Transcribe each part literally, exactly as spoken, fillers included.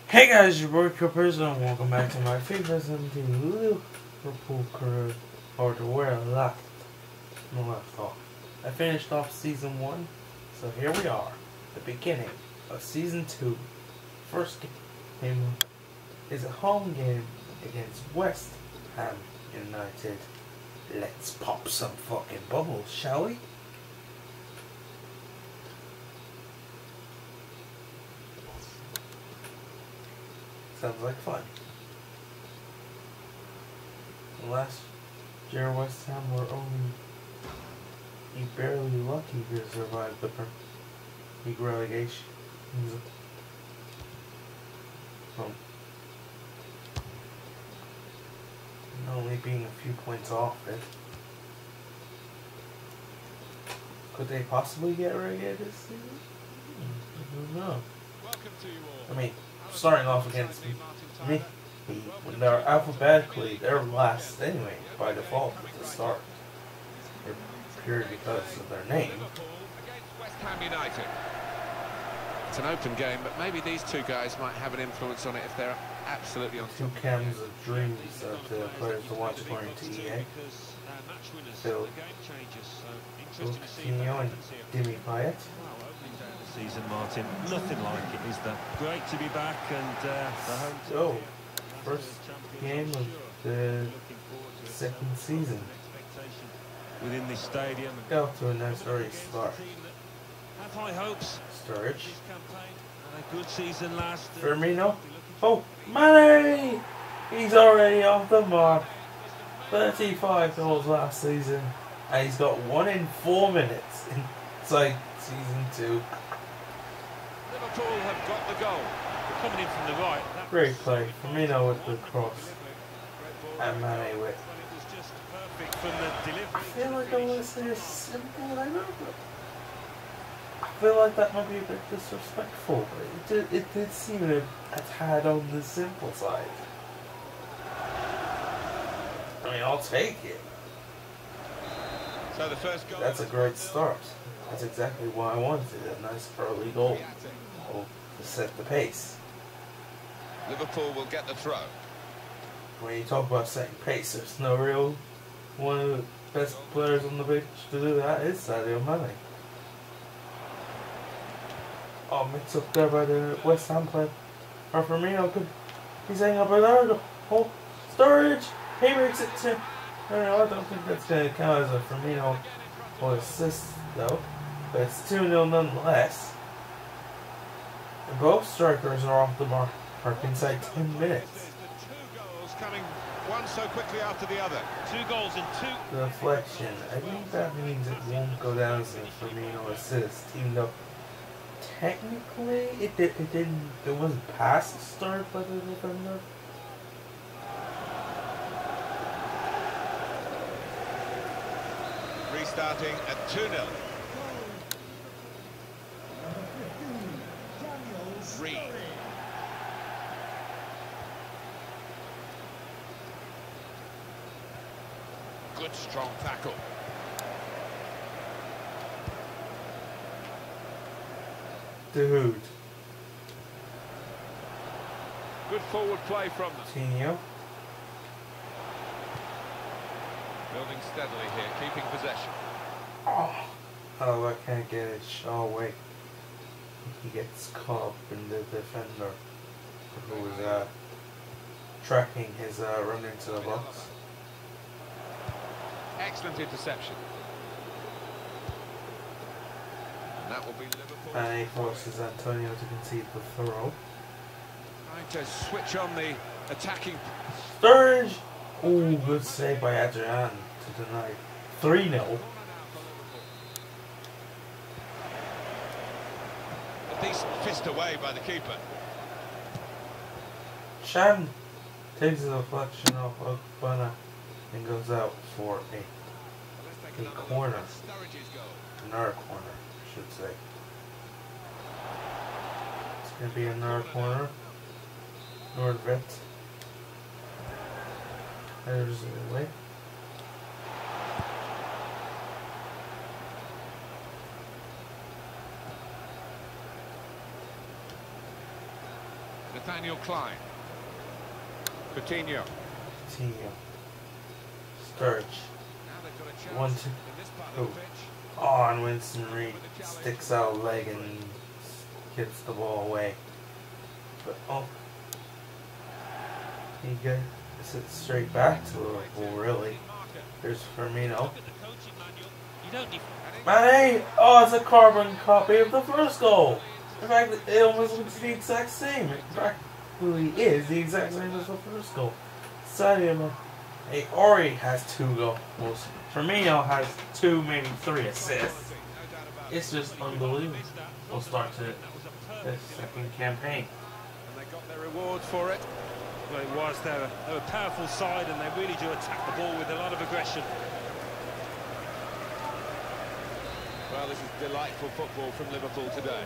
Hey guys, your boy Clippers, and welcome back to my favorite seventeen Liverpool career, or to where I left, I left off. I finished off season one, so here we are, the beginning of season two. First game is a home game against West Ham United. Let's pop some fucking bubbles, shall we? Sounds like fun. Last year, West Ham were only barely lucky to survive the league relegation. Well, only being a few points off it. Could they possibly get relegated this season? I don't know. I mean, starting off against me, when they're alphabetically, they're last anyway, by default at the start. They're pure because of their name. West Ham United. It's an open game, but maybe these two guys might have an influence on it if they're absolutely on. Two cams of dreams of the players to watch according to E A. Phil Coutinho and Demi Payet. Season, Martin, nothing like it, is there? Great to be back, and uh, the home so first game of the second season within this stadium. Got to a nice early start. Have high hopes. Sturridge. And a good season last. Firmino. Oh, Mane! He's already off the mark. thirty-five goals last season, and he's got one in four minutes inside season two. Liverpool have got the goal. They're coming in from the right. That Great play. Firmino with the cross. And Mane with. it was just perfect from the delivery. I feel like I want to say it's simple, I know, but I feel like that might be a bit disrespectful, but it did, it did seem a, a tad on the simple side. I mean, I'll take it. So the first goal. That's a great start. That's exactly what I wanted, a nice early goal. Oh, to set the pace. Liverpool will get the throw. When you talk about setting pace, there's no real one of the best players on the pitch to do that is Sadio Mane. Oh, mixed up there by the West Ham player. Or Firmino could he's hanging up Bernardo. Oh, Sturridge! He makes it to. I don't know, I don't think that's going to count as a Firmino or assist though. But it's two nil nonetheless. And both strikers are off the mark, mark inside ten minutes. There's the two goals coming, one so quickly after the other. Two goals in two. The deflection, I think that means it won't go down as a Firmino assist, even though technically it, did, it didn't, it wasn't past the start by the defender. Restarting at two nil. Reed. Good strong tackle. Dude. Good forward play from them. Coutinho. Building steadily here, keeping possession. Oh, oh, I can't get it. Oh, wait. He gets caught up in the defender who was uh, tracking his uh, run into the box. Excellent interception. And that will be Liverpool. And he forces Antonio to concede the throw. Trying to switch on the attacking. Sturridge! Ooh, good save by Adrian to deny three nil. A decent fist away by the keeper. Chan takes the deflection off Ogbonna and goes out for a, a corner. Another corner, I should say. It's going to be another corner. Nordvet. There's the way. Nathaniel Klein. Coutinho. Coutinho. Sturridge. Now they've got a chance One, two, in this part two. of the pitch. Oh, and Winston Reed sticks out a leg and gets the ball away. But oh, he gets it straight back to Liverpool. Really, here's Firmino. Mane! Oh, it's a carbon copy of the first goal. In fact, it almost looks the exact same. It practically is the exact same as the first goal. Sadio Mane already has two goals. Firmino has two, maybe three assists. It's just unbelievable. We'll start to the second campaign. And they got their reward for it. Well, it was. They're a, they're a powerful side, and they really do attack the ball with a lot of aggression. Well, this is delightful football from Liverpool today.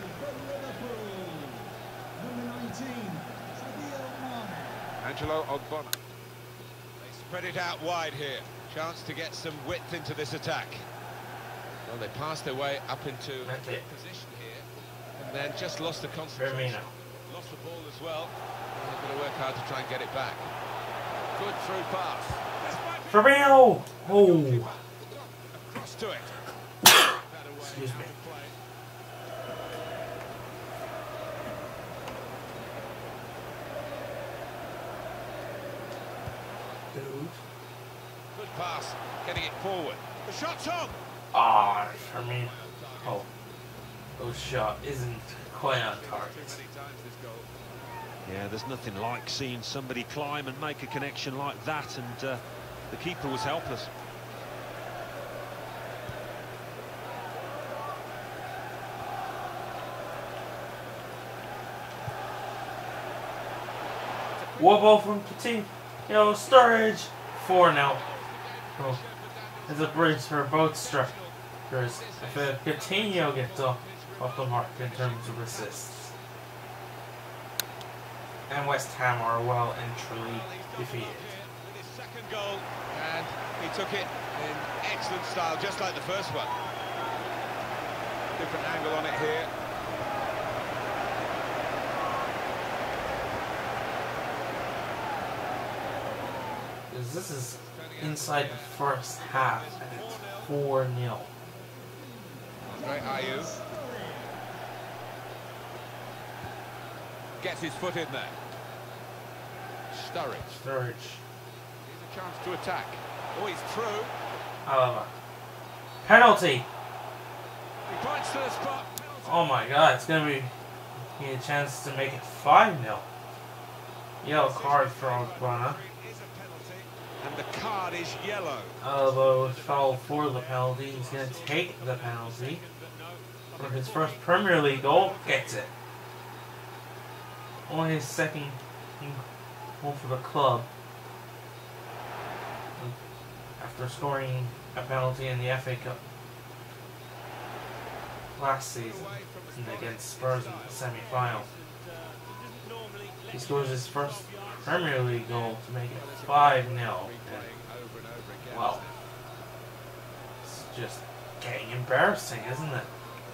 Angelo Ogbonna. They spread it out wide here. Chance to get some width into this attack. Well, they passed their way up into That's it. position here, and then just lost the concentration. Firmino. Lost the ball as well. And they've got to work hard to try and get it back. Good through pass. Firmino! Oh! Across to it. Excuse me. Dude. Good pass, getting it forward. The shot's on. Ah, Firmino. Oh. Those shot isn't quite on target. Yeah, there's nothing like seeing somebody climb and make a connection like that, and uh, the keeper was helpless. Wobble from Coutinho. Yo, Sturridge. four now. Oh. It's a bridge for both strikers. If uh, Coutinho gets off, off the mark in terms of assists. And West Ham are well and truly defeated. His second goal, and he took it in excellent style, just like the first one. Different angle on it here. This is inside the first half, and it's four nil. Andre Ayew gets his foot in there. Sturridge. Sturridge. Here's a chance to attack. Oh, he's through. Alaba. Penalty! He points to the spot. Oh my god, it's gonna be, be a chance to make it five nil. Yellow card for Ogbonna. And the card is yellow. Alaba foul for the penalty. He's gonna take the penalty. For his first Premier League goal, gets it. Only his second goal for the club. After scoring a penalty in the F A Cup last season against Spurs in the semi-final. He scores his first Premier League goal to make it five nil. Well, it's just getting embarrassing, isn't it?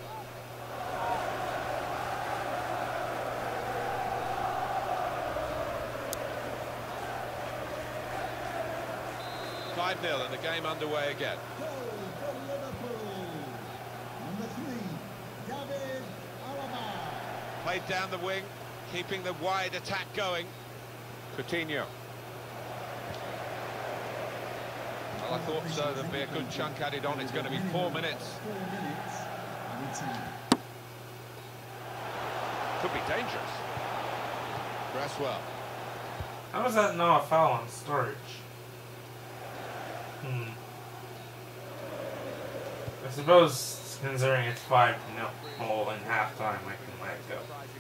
five nil and the game underway again. Played down the wing, keeping the wide attack going. Coutinho. Well, I thought so. There'd be a good chunk added on. It's going to be four minutes. Could be dangerous. Cresswell. How is that not a foul on Sturridge? Hmm. I suppose, considering it's five nil all in halftime, I can let it go.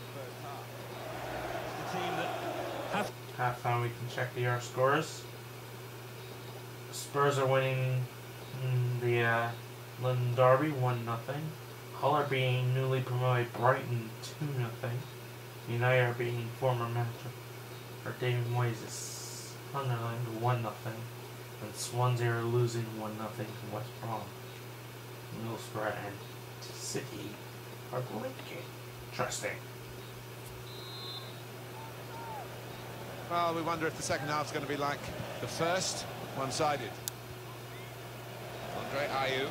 The team that have Halftime, we can check the R scores. Spurs are winning mm, the uh, London Derby one nothing. Hull are being newly promoted Brighton two nothing. United are beating former manager for David Moyes' Sunderland one nothing. And Swansea are losing one nothing to West Brom. Middlesbrough and City are blinking. Interesting. Well, we wonder if the second half's going to be like the first, one-sided. Andre Ayew.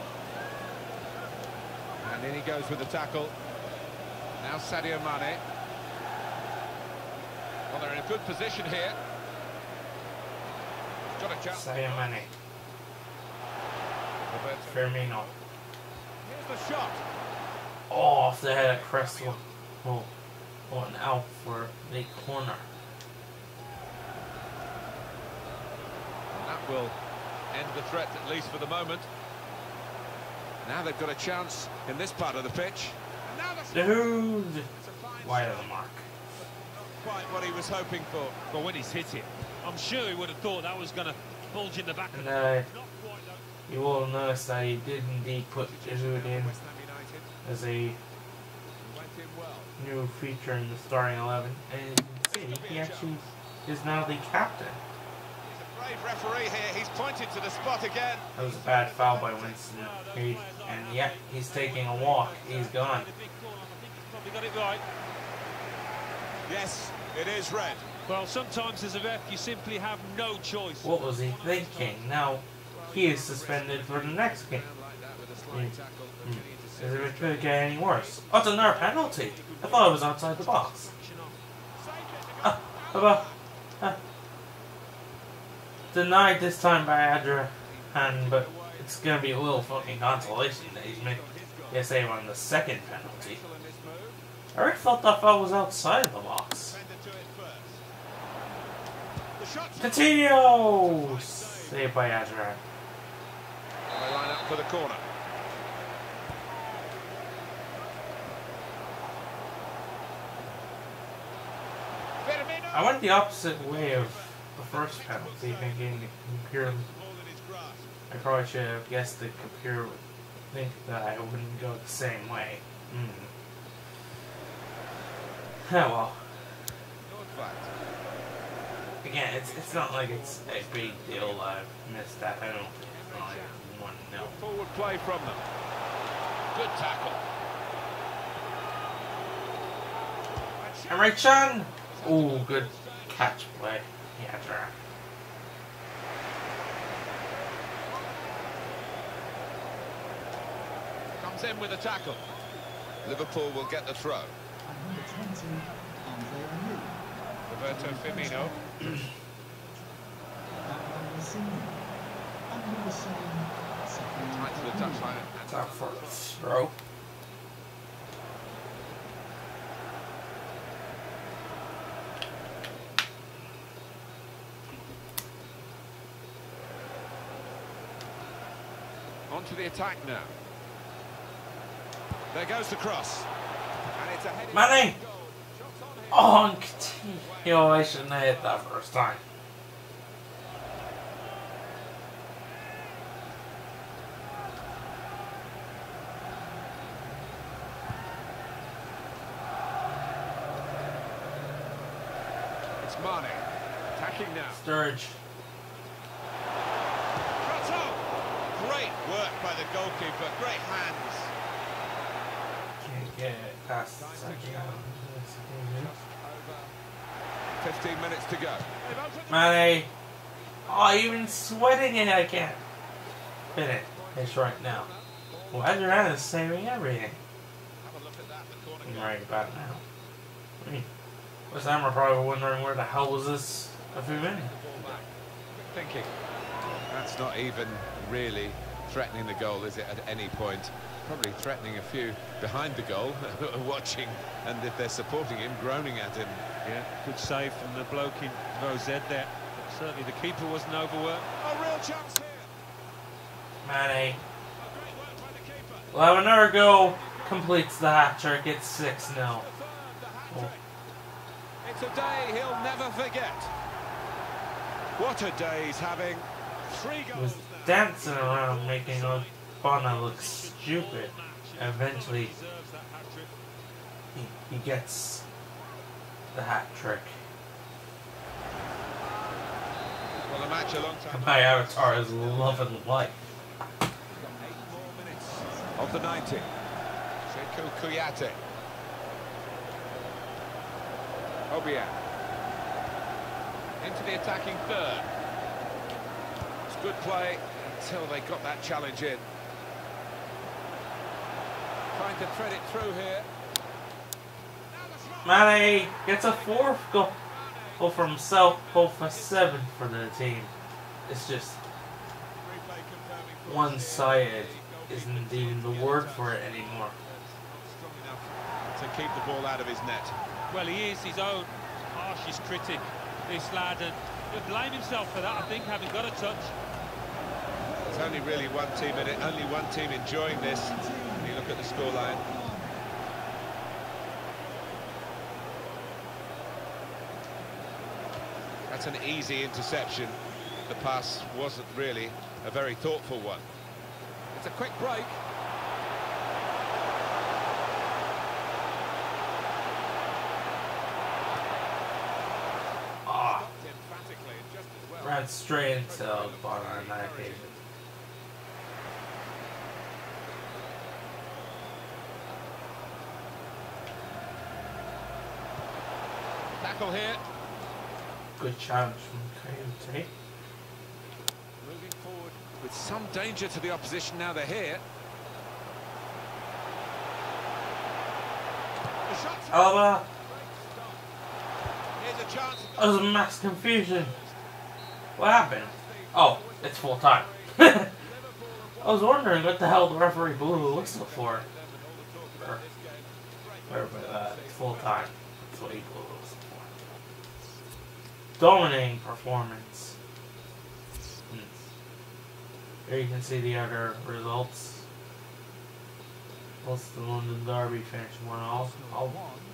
And in he goes with the tackle. Now Sadio Mane. Well, they're in a good position here. He's got a chance. Sadio Mane. Roberto. Firmino. Here's the shot. Oh, off the head of Cresswell. Oh, oh, and out for the corner. And that will end the threat, at least for the moment. Now they've got a chance in this part of the pitch. And now the Dude! Wide of the mark. Not quite what he was hoping for. But when he's hit it, I'm sure he would have thought that was going to bulge in the back. And uh, you will notice that he did indeed put Giroud in as a new feature in the starting eleven. And you can see, he actually is now the captain. Brave referee here, he's pointed to the spot again. That was a bad foul by Winston Reid, and yeah, he's taking a walk. He's gone. Probably got it right. Yes, it is red. Well, sometimes as a ref, you simply have no choice. What was he thinking? Now, he is suspended for the next game. Mm. Mm. Is it going to get any worse? Oh, it's another penalty. I thought it was outside the box. Ah, uh, uh, denied this time by Adrian, but it's going to be a little fucking consolation that he's made the save on the second penalty. I already thought that foul was outside of the box. Coutinho! Saved by Adrian. They line up for the corner. I went the opposite way of the first penalty, thinking Computer. I probably should have guessed that Computer would think that I wouldn't go the same way. Mm. Oh well. Again, it's it's not like it's a big deal I missed that penalty. It's not like one nil. Forward play from them. Good tackle. Emre Can! Ooh, good catch play. Yeah, right. Comes in with a tackle. Liverpool will get the throw. Roberto Firmino. Tight to the touchline. That's our first throw. On to the attack now. There goes the cross. And it's a headed Mane! goal. Shots on here. Oh, and Coutinho, I shouldn't have hit that first time. It's Mane. Attacking now. Sturridge. Shots on. Great work by the goalkeeper. Great hands. Can't get it past the second. fifteen minutes to go. Mane. Oh, even sweating it, I can't fit it. It's right now. Well, Adrian is saving everything. Have a look at that. The corner I'm goal. right about it now. I mean, West Ham are probably wondering where the hell was this a few minutes. Thinking. That's not even really threatening the goal, is it, at any point? Probably threatening a few behind the goal, watching, and if they're supporting him, groaning at him. Yeah, good save from the bloke in row Z there. But certainly the keeper wasn't overworked. A real chance here. Mane. A great work by the keeper. Well, another goal completes the hat trick. It's six nil. The hat-trick. It's a day he'll never forget. What a day he's having. Three He goals was now. dancing around making Ogbonna look stupid. Eventually, he, he gets the hat trick. Well, the match a long time. My avatar is loving life. Eight more minutes of the ninety. Sekou Kouyaté. Obiang. into the attacking third. It's good play until they got that challenge in. Trying to thread it through here. Mane gets a fourth goal for himself, goal for seven for the team. It's just one-sided isn't even the word for it anymore. Strong enough to keep the ball out of his net. Well, he is his own harshest critic, this lad, and he'll blame himself for that, I think, having got a touch. It's only really one team in it, only one team enjoying this. When you look at the scoreline. That's an easy interception. The pass wasn't really a very thoughtful one. It's a quick break. Ah, ran straight into the bottom on that occasion. Tackle here. Good challenge from Coyote. Moving forward with some danger to the opposition now they're here. The shot's Alaba, Here's a chance. that was a mass confusion. What happened? Oh, it's full time. I was wondering what the hell the referee blew the whistle for. Or, or, uh, it's full time. That's what he blew the whistle for. Dominating performance. Hmm. There you can see the other results. Plus the London Derby finished one all. Oh,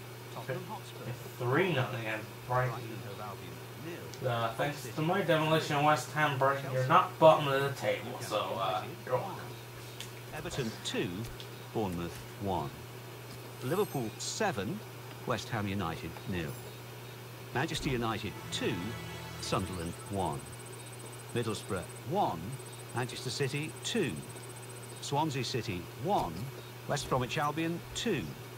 three nothing against Brighton. Uh, thanks to my demolition of West Ham, Brighton, you're not bottom of the table, so uh, you're welcome. Everton two, Bournemouth one. Liverpool seven, West Ham United nil. Manchester United two, Sunderland one. Middlesbrough one, Manchester City two. Swansea City one, West Bromwich Albion two.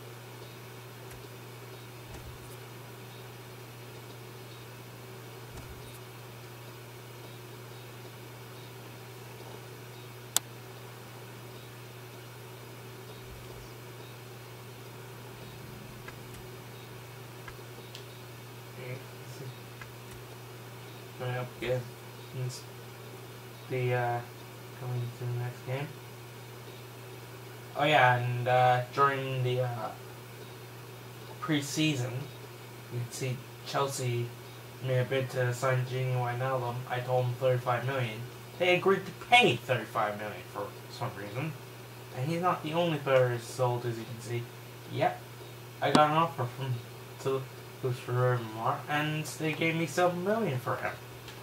Coming up again. It's the uh, coming to the next game. Oh yeah, and uh, during the uh, pre-season, you can see Chelsea made a bid to sign Gini Wijnaldum. I told them thirty-five million. They agreed to pay thirty-five million for some reason, and he's not the only player who's sold, as you can see. Yep, I got an offer from to Luis Ferrer, and they gave me seven million for him.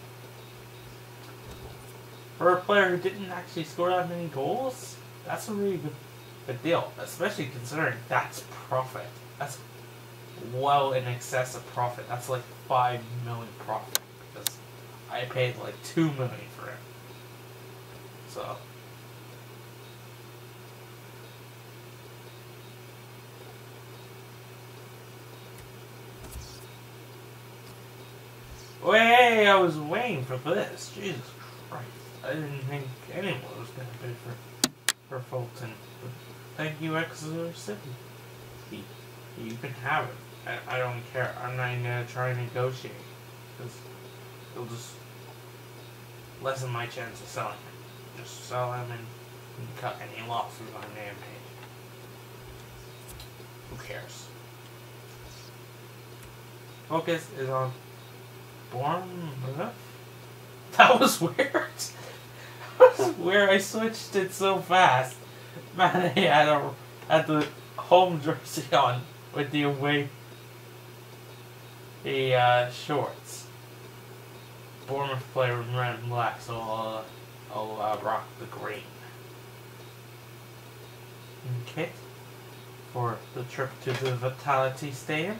For a player who didn't actually score that many goals, that's a really good, good deal. Especially considering that's profit. That's well in excess of profit. That's like five million profit because I paid like two million for him. So. Hey, I was waiting for this. Jesus Christ. I didn't think anyone was going to bid for, for Fulton. But thank you, Exeter City. You, you can have it. I, I don't care. I'm not even going to try and negotiate. Because it'll just lessen my chance of selling it. Just sell them and, and cut any losses on name page. Who cares? Focus is on Bournemouth? That was weird. That was weird. I switched it so fast. Man, I had, a, had the home jersey on with the away the uh, shorts. Bournemouth player in red and black, so I'll, uh, I'll uh, rock the green. Okay. For the trip to the Vitality Stadium.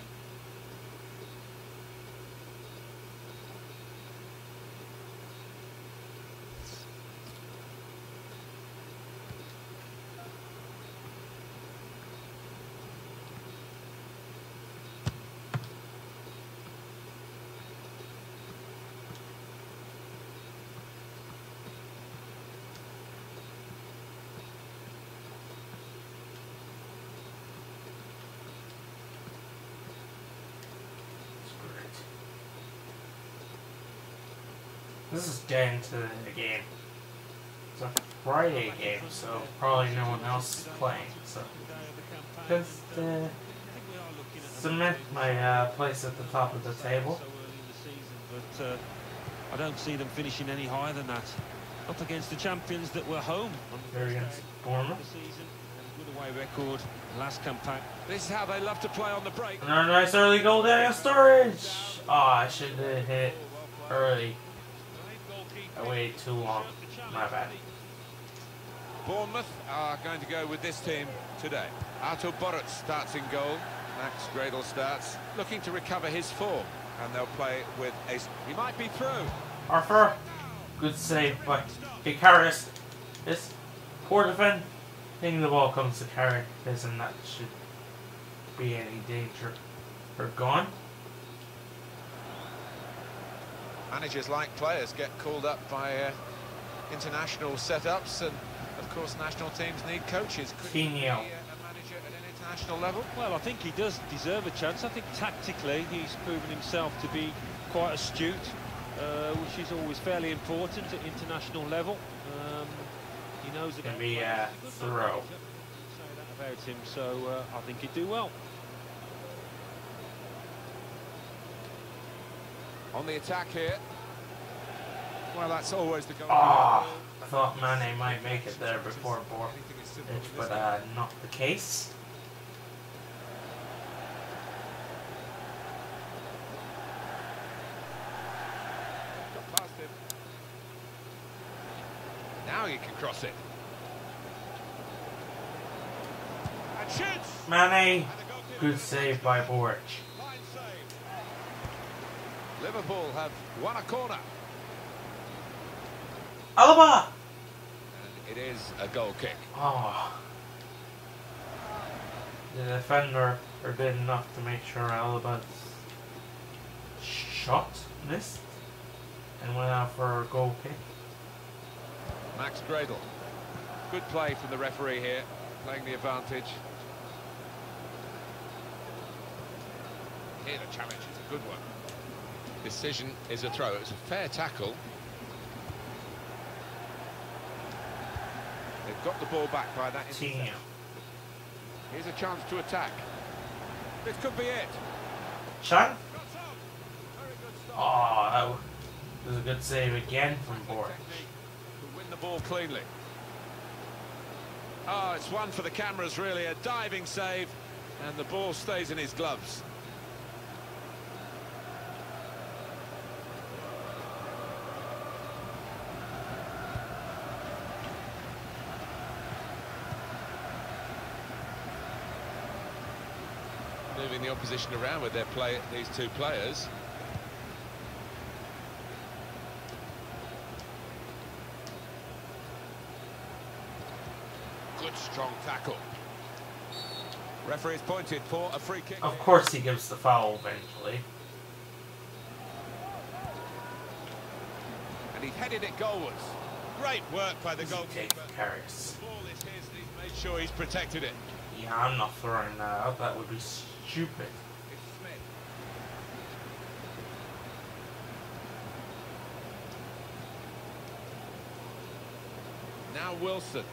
This is getting to the game. It's a Friday game, so probably no one else is playing. So just uh, cement my uh, place at the top of the table. But uh, I don't see them finishing any higher than that. Up against the champions that were home on Here against Bournemouth. the season. And a good away record last campaign. This is how they love to play on the break. Another nice early goal, Daniel Sturridge. Oh, I should have hit early. I waited too long. My bad. Bournemouth are going to go with this team today. Artur Boruc starts in goal. Max Gradel starts, looking to recover his form. And they'll play with a... He might be through. Arthur. Good save by Karius. This poor defend. I think the ball comes to Karius and that should be any danger. Or gone. Managers like players get called up by uh, international setups, and of course national teams need coaches. Could he be a Coutinho. manager at an international level? Well, I think he does deserve a chance. I think tactically he's proven himself to be quite astute, uh, which is always fairly important at international level. Um, he knows Gonna be a throw. Say that about him, so uh, I think he'd do well. On the attack here. Well, that's always the goal. Ah, I thought Mane might make it there before Bournemouth, but uh, not the case. Got past him. Now you can cross it. And shoots! Mane, good save by Borch. Fine save. Liverpool have won a corner. Alaba! And it is a goal kick. Oh. The defender did enough to make sure Alaba's shot missed and went out for a goal kick. Max Gradel. Good play from the referee here, playing the advantage. Here the challenge is a good one. Decision is a throw. It was a fair tackle. They've got the ball back by that Coutinho. intercept. Here's a chance to attack. This could be it. Chan? Got some. Very good start. Oh, that was a good save again from Borch. To win the ball cleanly. Oh, it's one for the cameras, really. A diving save, and the ball stays in his gloves. Moving the opposition around with their play, these two players. Good strong tackle. Referee's pointed for a free kick. Of course he gives the foul eventually. And he's headed it goalwards. Great work by the Take goalkeeper. Karius. The ball is his and he's made sure he's protected it. Yeah, I'm not throwing that out. That would be stupid. It's Smith. Now Wilson.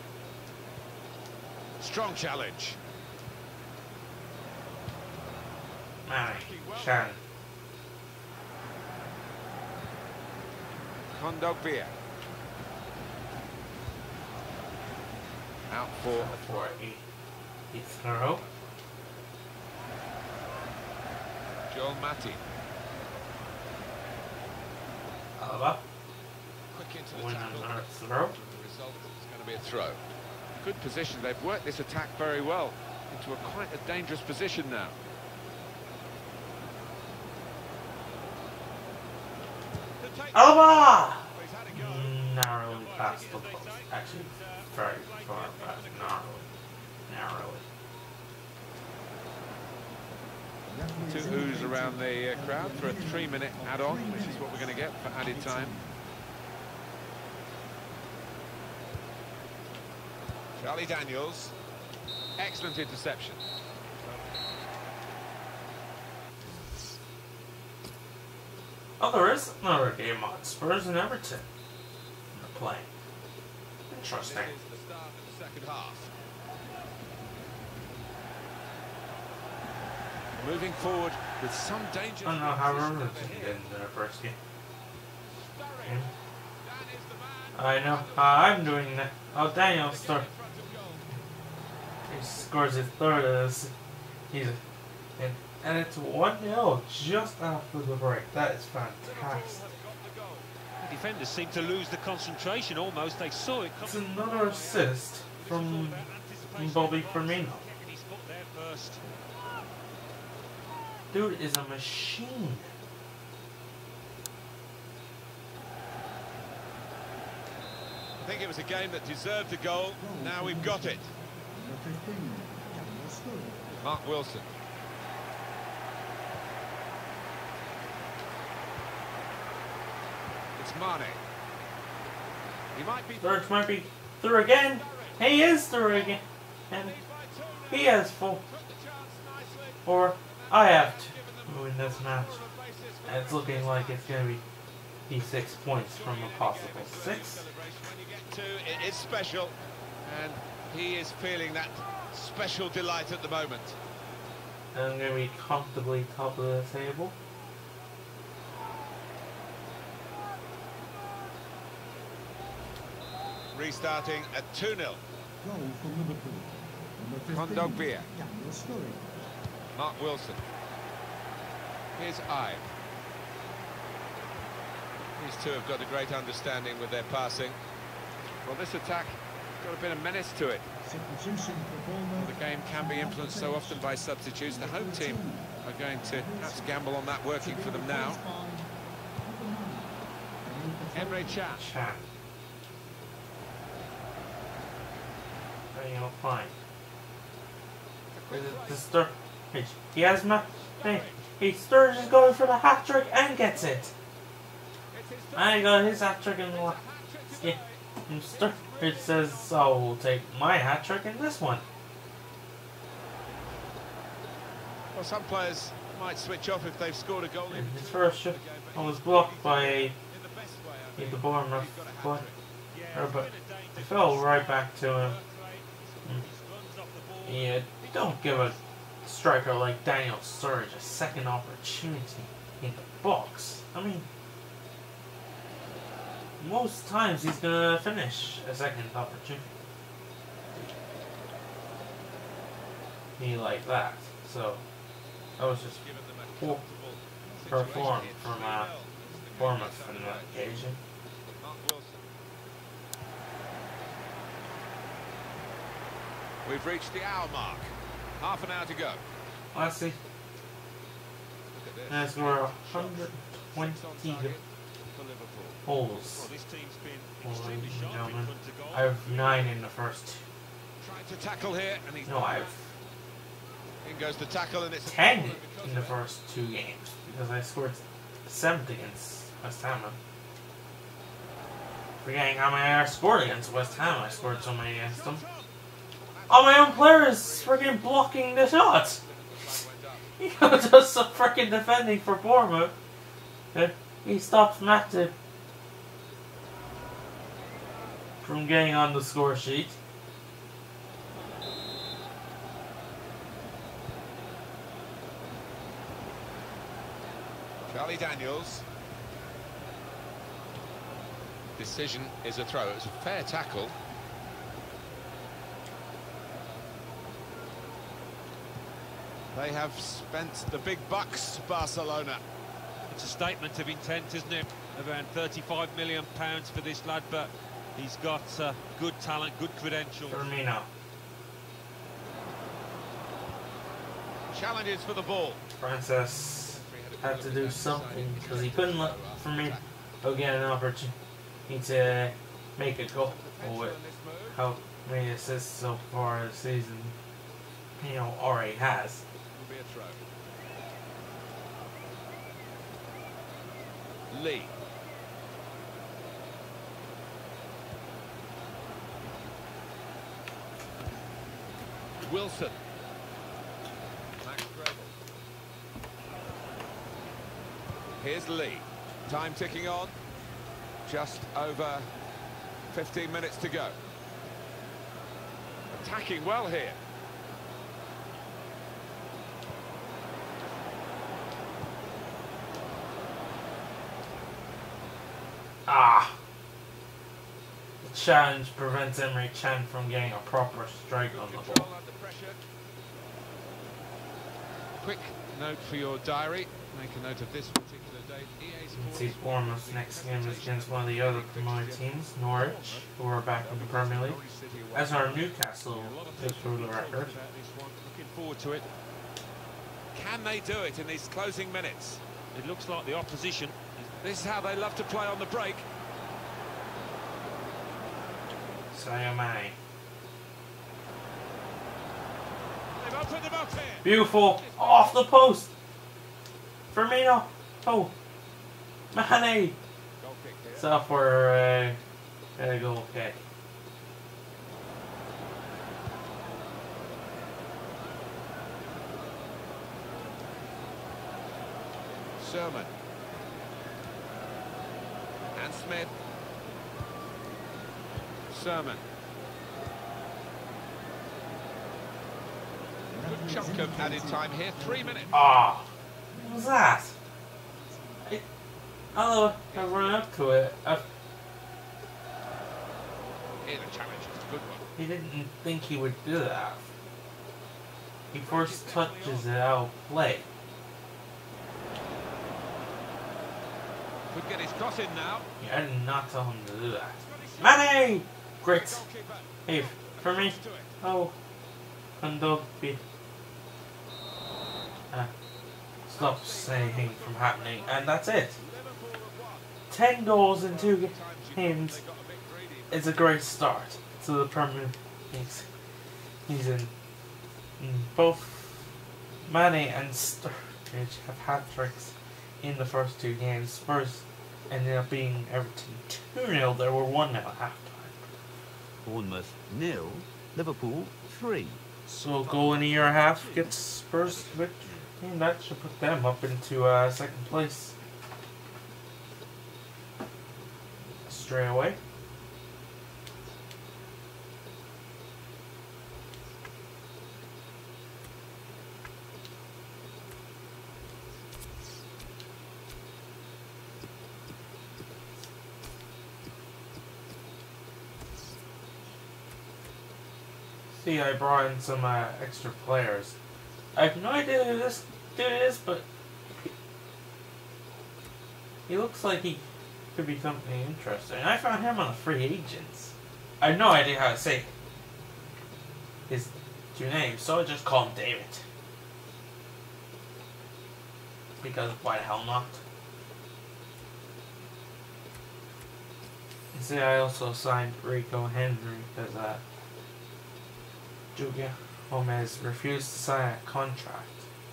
Strong challenge. Mane, Chan. Kondogbia. Out for For a, a throw. Joel Matip. Alaba. Quick into the Win tackle. another throw. The result is going to be a throw. Good position. They've worked this attack very well into a quite a dangerous position now. Alaba! Narrowly past the post. Actually, very far past. Narrowly. Narrowly. Two oohs around the uh, crowd for a three-minute add-on, which is what we're going to get for added time. Charlie Daniels, excellent interception. Oh, there is another game on Spurs and Everton. They're playing. Interesting. This is the start of the second half. Moving forward with some danger. I don't know how Everton did in their first game. game. I know how I'm doing that. Oh, Daniel start. He scores his third of this. He's and, and it's one nil just after the break. That is fantastic. The defenders seem to lose the concentration almost. They saw it. It's another assist from, from Bobby Firmino. Dude is a machine. I think it was a game that deserved a goal. Now we've got it. Mark Wilson. It's Mane. He might be... Sturridge might be through again. He is through again. And he has full. Or I have to win this match. And it's looking like it's going to be be six points from a possible six. It is special, and he is feeling that special delight at the moment. And I'm going to be comfortably top of the table. Restarting at two nil. Goal for Liverpool. Kondogbia. Mark Wilson. Here's Ibe. These two have got a great understanding with their passing. Well, this attack got a bit of menace to it. The game can be influenced so often by substitutes. The home team are going to perhaps gamble on that working for them now. Emre Can. Chan. You'll find. The Sturridge. He has my. Hey, he Sturridge is going for the hat trick and gets it. And he got his hat trick in the last. Yeah. And Sturridge says, "So we'll take my hat trick in this one." Well, some players might switch off if they've scored a goal. And his first shot was blocked by the Bournemouth player, but it fell right back to him. Yeah, don't give a striker like Daniel Sturridge a second opportunity in the box. I mean, most times he's gonna finish a second opportunity. He like that. So that was just poor perform from uh, Bournemouth on that occasion. We've reached the hour mark. Half an hour to go. Let's see. As we're one hundred twenty holes. Ladies and gentlemen, I have nine in the first. Trying to tackle here, and he's No, I have in goes the tackle, and it's ten in the first two games because I scored seven against West Ham. Forgetting how many I scored against West Ham, I scored so many against them. Oh, my own player is freaking blocking the shot. He does some freaking defending for Bournemouth. And he stops Matip from getting on the score sheet. Charlie Daniels. Decision is a throw. It was a fair tackle. They have spent the big bucks, Barcelona. It's a statement of intent, isn't it? Around thirty-five million pounds for this lad, but he's got uh, good talent, good credentials. Firmino. Challenges for the ball. Francis had to do something because he couldn't let Firmino get an opportunity to make a goal with how many assists so far this season, you know, already has. Be a throw. Lee. Wilson. Max Grable. Here's Lee. Time ticking on. Just over fifteen minutes to go. Attacking well here. Ah! The challenge prevents Emre Can from getting a proper strike on the ball. Quick note for your diary. Make a note of this particular date. E A Sports. See, Bournemouth's next game is against one of the other promoted teams, Norwich, who are back in the Premier League. As our Newcastle is for the record. Looking forward to it. Can they do it in these closing minutes? It looks like the opposition. This is how they love to play on the break. Sadio Mane. They've opened them up here. Beautiful. Off the post. Firmino. Oh. Mane. Goal kick here. So for uh, a goal kick. Sermon. And Smith. Sermon. Good chunk of added time here. Three minutes. Ah. What was that? I, I don't know. I ran up to it. I, Here the challenge is a good one. he didn't think he would do that. He first touches it out of play. Could get his cross in now. Yeah, I did not tell him to do that. Mane! Great. Goalkeeper. Hey, for me. To it. Oh. Kondogbia. Uh, stop saying from happening. And that's it. Liverpool have won. Ten goals in two Times you games they got a bit greedy. is a great start to the Premier League season. Mm, Both Mane and Sturridge have hat-tricks in the first two games. Spurs ended up being Everton two nil. There were one nil at half-time. Bournemouth nil, Liverpool three. So a goal in a year and a half gets Spurs victory. And that should put them up into uh, second place straight away. See, I brought in some uh, extra players. I have no idea who this dude is, but he, he looks like he could be something interesting. And I found him on the free agents. I have no idea how to say his two names, so I just call him David. Because why the hell not? See, I also signed Rico Henry because uh, Julia Gomez refused to sign a contract.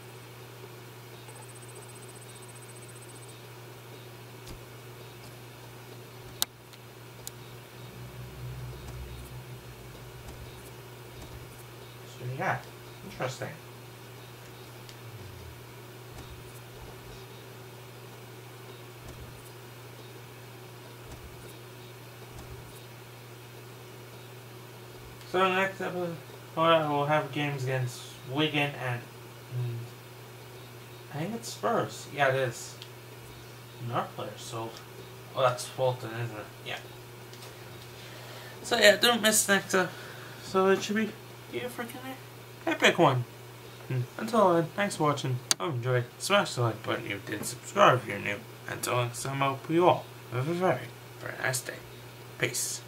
So yeah, interesting. So the next episode, we'll have games against Wigan and mm, I think it's Spurs. Yeah, it is. And our player sold. Oh, that's Fulton, isn't it? Yeah. So yeah, don't miss next episode. So it should be a freaking epic one. And until then, thanks for watching. Hope you enjoyed. Smash the like button if you did. Subscribe if you're new. Until next time, I hope you all have a very, very nice day. Peace.